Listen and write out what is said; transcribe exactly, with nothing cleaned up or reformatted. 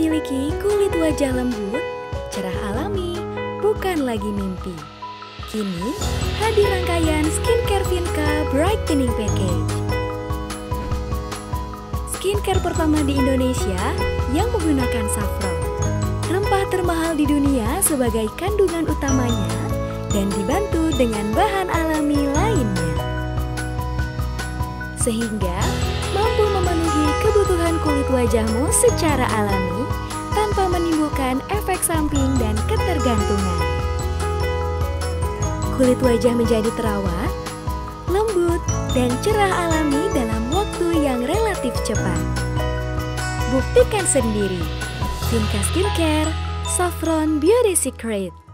memiliki kulit wajah lembut, cerah alami, bukan lagi mimpi. Kini, hadir rangkaian Skincare Vinka Brightening Package. Skincare pertama di Indonesia yang menggunakan saffron, rempah termahal di dunia sebagai kandungan utamanya, dan dibantu dengan bahan alami lainnya. Sehingga mampu memenuhi kebutuhan kulit wajahmu secara alami tanpa menimbulkan efek samping dan ketergantungan. Kulit wajah menjadi terawat, lembut, dan cerah alami dalam waktu yang relatif cepat. Buktikan sendiri. Vinka Skincare, Saffron Beauty Secret.